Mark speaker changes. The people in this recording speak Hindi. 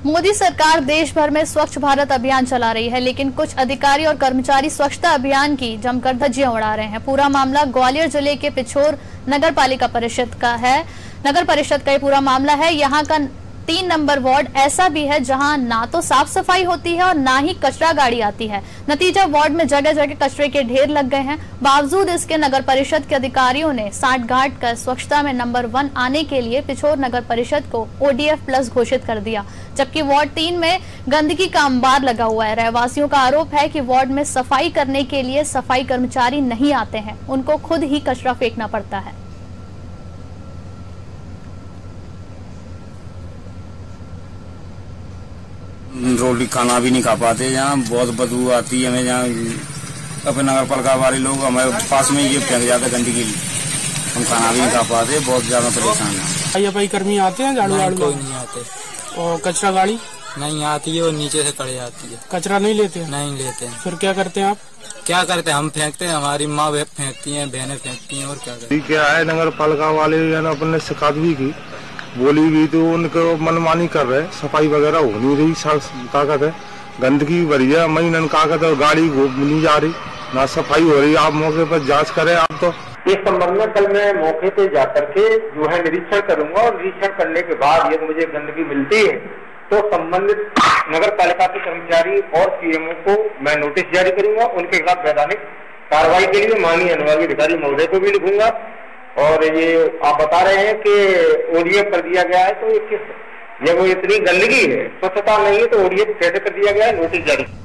Speaker 1: मोदी सरकार देश भर में स्वच्छ भारत अभियान चला रही है, लेकिन कुछ अधिकारी और कर्मचारी स्वच्छता अभियान की जमकर धज्जियां उड़ा रहे हैं। पूरा मामला ग्वालियर जिले के पिछोर नगर पालिका परिषद का है। नगर परिषद का ये पूरा मामला है। यहाँ का 3 नंबर वार्ड ऐसा भी है जहां ना तो साफ सफाई होती है और ना ही कचरा गाड़ी आती है। नतीजा वार्ड में जगह जगह कचरे के ढेर लग गए हैं। बावजूद इसके नगर परिषद के अधिकारियों ने सांठगांठ कर स्वच्छता में नंबर 1 आने के लिए पिछोर नगर परिषद को ODF प्लस घोषित कर दिया, जबकि वार्ड 3 में गंदगी का अंबार लगा हुआ है। रहवासियों का आरोप है कि वार्ड में सफाई करने के लिए सफाई कर्मचारी नहीं आते हैं, उनको खुद ही कचरा फेंकना पड़ता है।
Speaker 2: रोटी खाना भी नहीं खा पाते, यहाँ बहुत बदबू आती है। हमें यहाँ अपने नगर पालिका वाले लोग हमारे पास में ये फेंक जाते गंदगी, हम खाना भी नहीं खा पाते, बहुत ज्यादा परेशान है।
Speaker 3: भाई कर्मी आते हैं, झाड़ू
Speaker 4: कोई नहीं आते।
Speaker 3: और कचरा गाड़ी
Speaker 4: नहीं आती है और नीचे से कड़ी आती है।
Speaker 3: कचरा नहीं लेते हैं?
Speaker 4: नहीं लेते हैं।
Speaker 3: फिर क्या करते हैं आप?
Speaker 4: क्या करते हैं, हम फेंकते हैं, हमारी माँ फेंकती हैं, बहनें फेंकती हैं, और क्या करते हैं।
Speaker 5: क्या है, नगर पालिका वाले अपने शिकायत भी की, बोली भी, तो उनको मनमानी कर रहे, सफाई वगैरह हो नहीं रही। ताकत है, गंदगी भरी है, महीनन कागज और गाड़ी नहीं जा रही, ना सफाई हो रही। आप मौके पर जांच करें। आप तो
Speaker 6: इस संबंध में कल मैं मौके पे जाकर के जो है निरीक्षण करूंगा, और निरीक्षण करने के बाद यदि मुझे गंदगी मिलती है तो संबंधित नगर पालिका के कर्मचारी और CMO को मैं नोटिस जारी करूंगा। उनके खिलाफ वैधानिक कार्रवाई के लिए माननीय अनुभागीय अधिकारी महोदय को भी लिखूंगा। और ये आप बता रहे हैं कि ODF कर दिया गया है, तो ये वो इतनी गंदगी है, स्वच्छता नहीं है, तो ODF कैसे कर दिया गया है, नोटिस जारी।